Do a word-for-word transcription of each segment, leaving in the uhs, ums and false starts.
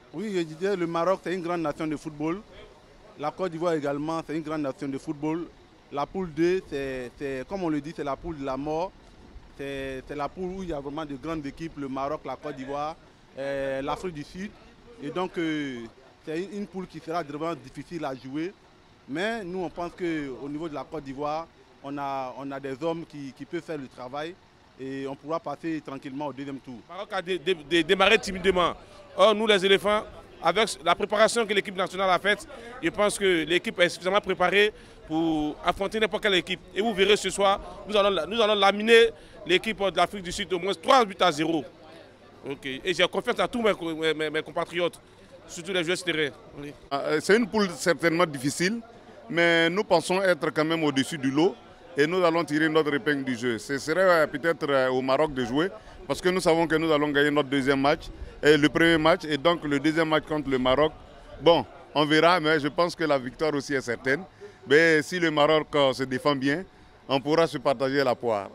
Oui, je disais, le Maroc, c'est une grande nation de football. La Côte d'Ivoire également, c'est une grande nation de football. La poule deux, c'est, comme on le dit, c'est la poule de la mort. C'est la poule où il y a vraiment de grandes équipes, le Maroc, la Côte d'Ivoire, euh, l'Afrique du Sud. Et donc, euh, c'est une, une poule qui sera vraiment difficile à jouer. Mais nous, on pense qu'au niveau de la Côte d'Ivoire, on a, on a des hommes qui, qui peuvent faire le travail et on pourra passer tranquillement au deuxième tour. Le Maroc a dé, dé, dé, démarré timidement. Or, nous, les éléphants, avec la préparation que l'équipe nationale a faite, je pense que l'équipe est suffisamment préparée pour affronter n'importe quelle équipe. Et vous verrez ce soir, nous allons, nous allons laminer l'équipe de l'Afrique du Sud au moins trois buts à zéro. Okay. Et j'ai confiance à tous mes, mes, mes compatriotes, surtout les joueurs terrain. Oui. C'est une poule certainement difficile, mais nous pensons être quand même au-dessus du lot et nous allons tirer notre épingle du jeu. Ce serait peut-être au Maroc de jouer parce que nous savons que nous allons gagner notre deuxième match, et le premier match et donc le deuxième match contre le Maroc. Bon, on verra, mais je pense que la victoire aussi est certaine. Mais si le Maroc se défend bien, on pourra se partager la poire.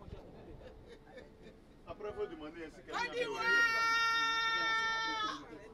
Après, il faut demander si quelqu'un a